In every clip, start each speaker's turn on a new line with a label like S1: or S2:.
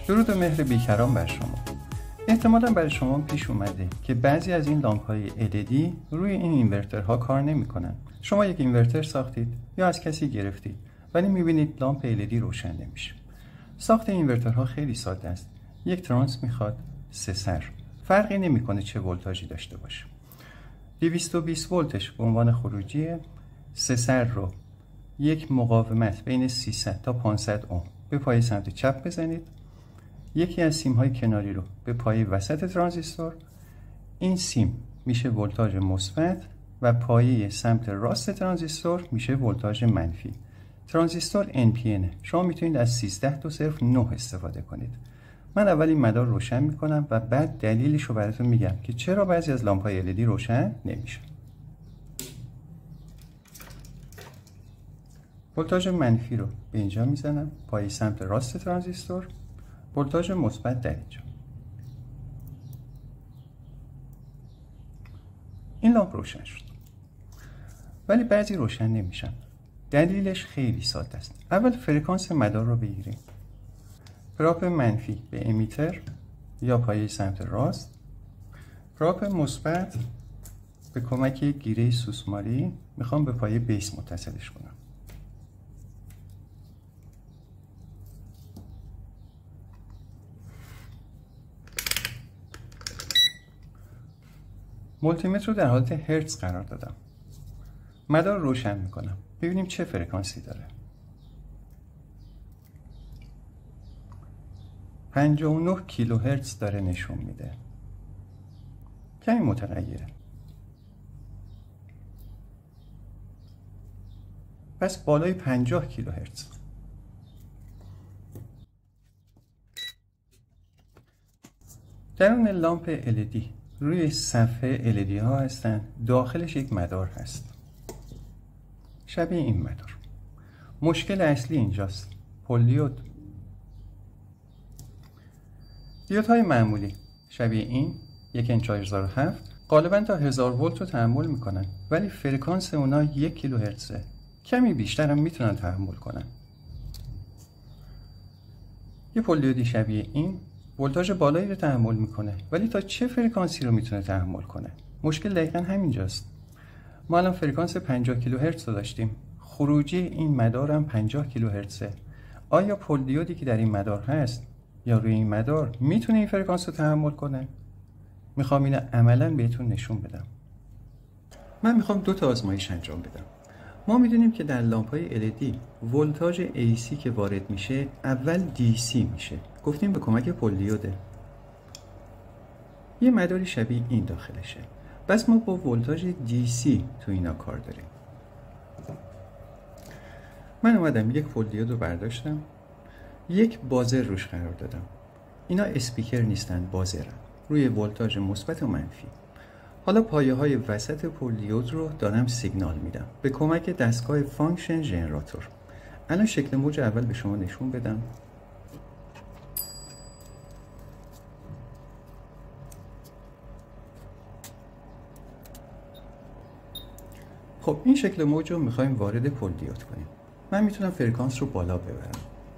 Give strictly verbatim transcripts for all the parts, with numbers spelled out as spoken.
S1: درود و مهر بیکران بر شما. احتمالاً برای شما پیش اومده که بعضی از این لامپ‌های ال ای دی روی این اینورترها کار نمی‌کنن. شما یک اینورتر ساختید یا از کسی گرفتید ولی می‌بینید لامپ ال ای دی روشن نمیشه. ساخت اینورترها خیلی ساده است. یک ترانس میخواد، سه سر. فرقی نمی‌کنه چه ولتاژی داشته باشه. دویست و بیست ولتش به عنوان خروجیه. سه سر رو یک مقاومت بین سیصد تا پانصد اوم به پایه سمت چپ بزنید. یکی از سیم های کناری رو به پایه وسط ترانزیستور. این سیم میشه ولتاژ مثبت و پایه سمت راست ترانزیستور میشه ولتاژ منفی. ترانزیستور ان پی ان. شما میتونید از سیزده تا صفر نه استفاده کنید. من اول این مدار روشن میکنم و بعد دلیلش رو براتون میگم که چرا بعضی از لامپ های ال ای دی روشن نمیشه. ولتاژ منفی رو به اینجا میزنم، پایه سمت راست ترانزیستور. ولتاژ مثبت در اینجا. این لامپ روشن شد. ولی بعضی روشن نمیشن. دلیلش خیلی ساده است. اول فرکانس مدار رو بگیریم. پراپ منفی به امیتر یا پایه سمت راست. پراپ مثبت به کمک گیره سوسماری میخوام به پایه بیس متصلش کنم. مولتیمتر رو در حالت هرتز قرار دادم. مدار روشن میکنم. ببینیم چه فرکانسی داره. پنجاه و نه کیلوهرتز داره نشون میده. کمی متغیره. پس بالای پنجاه کیلوهرتز. درون لامپ ال ای دی روی صفحه ال ای دی ها هستن. داخلش یک مدار هست شبیه این مدار. مشکل اصلی اینجاست. پل دیود. دیودهای معمولی شبیه این یک ان چهار هزار و هفت غالبا تا هزار ولت رو تحمل میکنن ولی فرکانس اونا یک کیلوهرتزه. کمی بیشتر هم میتونن تحمل کنن. یه پل دیودی شبیه این ولتاژ بالایی رو تحمل میکنه ولی تا چه فرکانسی رو میتونه تحمل کنه؟ مشکل دقیقاً همینجاست. ما الان فرکانس پنجاه کیلوهرتز رو داشتیم. خروجی این مدار هم پنجاه کیلوهرتزه. آیا پل دیودی که در این مدار هست یا روی این مدار میتونه این فرکانس رو تحمل کنه؟ میخوام اینو عملاً بهتون نشون بدم. من میخوام دو تا آزمایش انجام بدم. ما میدونیم که در لامپ‌های ال ای دی ولتاژ ای سی که وارد میشه اول دی سی میشه. گفتیم به کمک پل دیوده. یه مداری شبیه این داخلشه. بس ما با ولتاژ دی سی تو اینا کار داریم. من اومدم یک پل دیود رو برداشتم. یک بازر روش قرار دادم. اینا اسپیکر نیستن، بازرن. روی ولتاژ مثبت و منفی. حالا پایه های وسط پل دیود رو دارم سیگنال میدم به کمک دستگاه فانکشن ژنراتور. الان شکل موج اول به شما نشون بدم. خب این شکل موج رو میخوایم وارد پل دیود کنیم. من میتونم فرکانس رو بالا ببرم.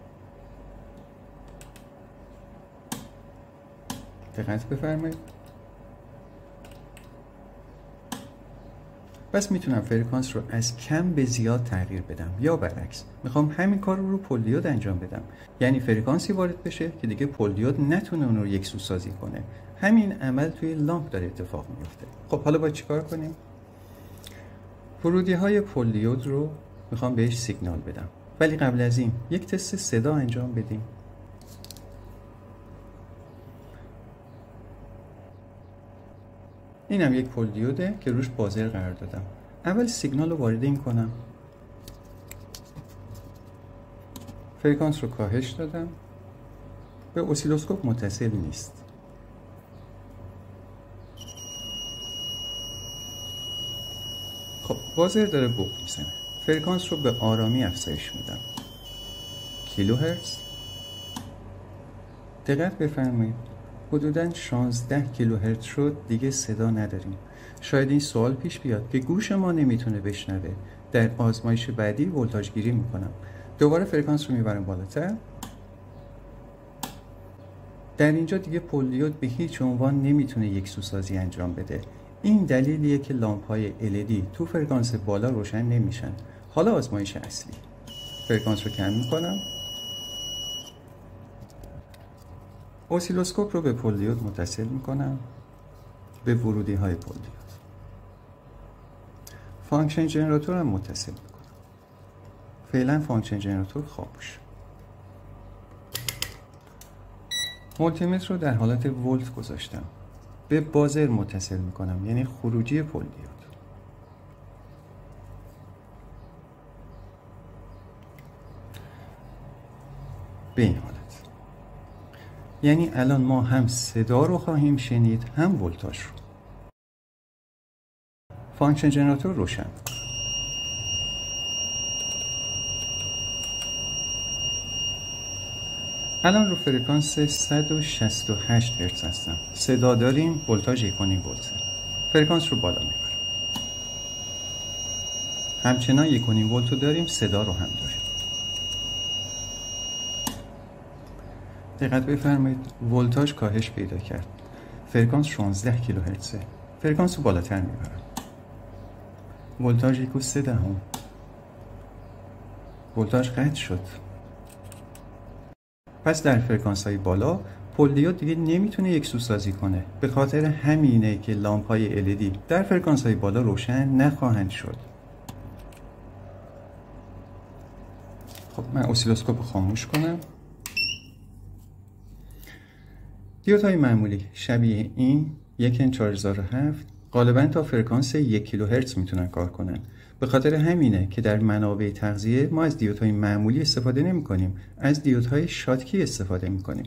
S1: دقت بفرمایید. پس میتونم فرکانس رو از کم به زیاد تغییر بدم یا برعکس. میخوام همین کار رو رو پل دیود انجام بدم. یعنی فرکانسی وارد بشه که دیگه پل دیود نتونه اون رو یکسو سازی کنه. همین عمل توی لامپ داره اتفاق میفته. خب حالا باید چیکار کنیم؟ ورودی های پل دیود رو میخوام بهش سیگنال بدم. ولی قبل از این یک تست صدا انجام بدیم. اینم یک پل دیوده که روش بازر قرار دادم. اول سیگنال رو وارد این کنم. فرکانس رو کاهش دادم. به اسیلوسکوپ متصل نیست. خب بازر داره بوق میزنه. فرکانس رو به آرامی افزایش میدم. کیلوهرتز. دقت بفرمایید. حدوداً شانزده کیلوهرتز شد. دیگه صدا نداریم. شاید این سوال پیش بیاد که گوش ما نمیتونه بشنوه. در آزمایش بعدی ولتاژ گیری میکنم. دوباره فرکانس رو میبرم بالاتر. در اینجا دیگه پل دیود به هیچ عنوان نمیتونه یک سوسازی انجام بده. این دلیلیه که لامپ‌های ال ای دی تو فرکانس بالا روشن نمیشن. حالا آزمایش اصلی. فرکانس رو کم میکنم. اسیلوسکوپ رو به پل دیود متصل میکنم، به ورودی های پل دیود. فانکشن جنراتور هم متصل میکنم. فعلا فانکشن جنراتور خاموش. مولتیمتر رو در حالت ولت گذاشتم. به بازر متصل میکنم، یعنی خروجی پل دیود. به این حالت. یعنی الان ما هم صدا رو خواهیم شنید، هم ولتاژ رو. فانکشن جنراتور روشن. الان رو فرکانس صد و شصت و هشت هرتز هستم. صدا داریم، ولتاژ یک و نیم ولت. فرکانس رو بالا میبرم. همچنان یک و نیم ولت رو داریم، صدا رو هم داریم. دقت بفرمایید، ولتاژ کاهش پیدا کرد. فرکانس شانزده کیلوهرتزه. فرکانس رو بالاتر میبرم. ولتاژ یک و سه دهم. ولتاژ قطع شد. پس در فرکانس های بالا پل دیود دیگه نمیتونه یک سوسازی کنه. به خاطر همینه که لامپ های ال ای دی در فرکانس های بالا روشن نخواهند شد. خب من اسیلوسکوپ رو خاموش کنم. دیودهای معمولی شبیه این یک ان چهار هزار و هفت غالبا تا فرکانس یک کیلوهرتز میتونن کار کنن. به خاطر همینه که در منابع تغذیه ما از دیودهای معمولی استفاده نمی کنیم، از دیودهای شاتکی استفاده می کنیم.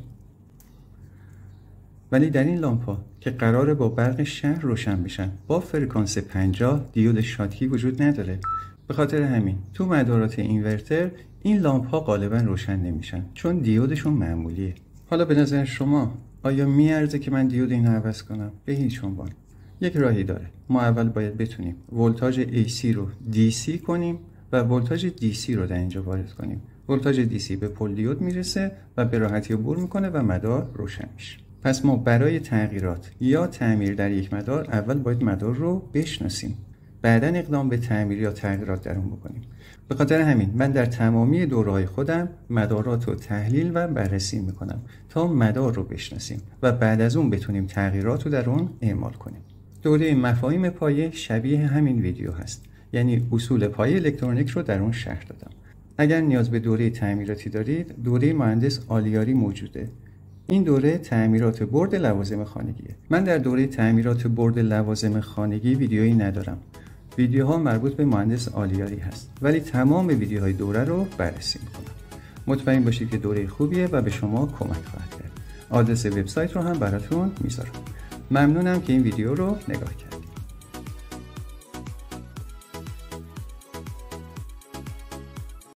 S1: ولی در این لامپا که قراره با برق شهر روشن بشن، با فرکانس پنجاه دیود شاتکی وجود نداره. به خاطر همین تو مدارات اینورتر این لامپ ها غالبا روشن نمیشن، چون دیودشون معمولیه. حالا به نظر شما آیا میارزه که من دیود اینو عوض کنم؟ به هیچ عنوان. یک راهی داره. ما اول باید بتونیم ولتاژ ای سی رو دی سی کنیم و ولتاژ دی سی رو در اینجا وارد کنیم. ولتاژ دی سی به پل دیود میرسه و به راحتی عبور میکنه و مدار روشن میشه. پس ما برای تغییرات یا تعمیر در یک مدار اول باید مدار رو بشناسیم، بعداً اقدام به تعمیر یا تغییرات در اون بکنیم. به خاطر همین من در تمامی دوره‌های خودم مدارات رو تحلیل و بررسی میکنم تا مدار رو بشناسیم و بعد از اون بتونیم تغییرات رو در اون اعمال کنیم. دوره مفاهیم پایه شبیه همین ویدیو هست، یعنی اصول پایه الکترونیک رو در اون شرح دادم. اگر نیاز به دوره تعمیراتی دارید، دوره مهندس آلیاری موجوده. این دوره تعمیرات برد لوازم خانگیه. من در دوره تعمیرات برد لوازم خانگی ویدیویی ندارم. ویدیوها مربوط به مهندس آلیاری هست، ولی تمام ویدیوهای دوره رو بررسی میکنم. مطمئن باشید که دوره خوبیه و به شما کمک خواهد کرد. آدرس وبسایت رو هم براتون میذارم. ممنونم که این ویدیو رو نگاه کردید.